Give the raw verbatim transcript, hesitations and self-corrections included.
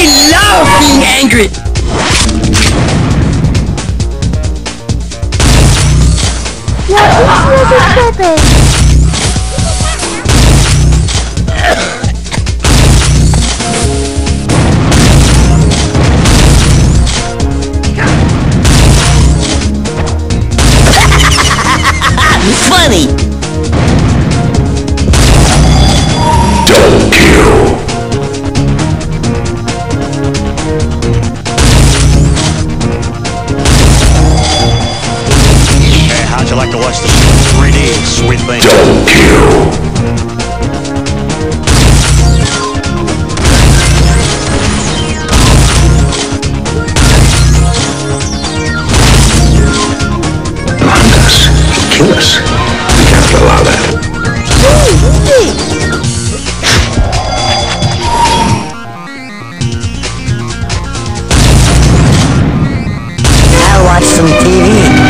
love being angry! Funny! Double kill! Hey, how'd you like to watch the three D, sweet thing? Double kill! Kill us. We can't allow that. I'll watch some T V.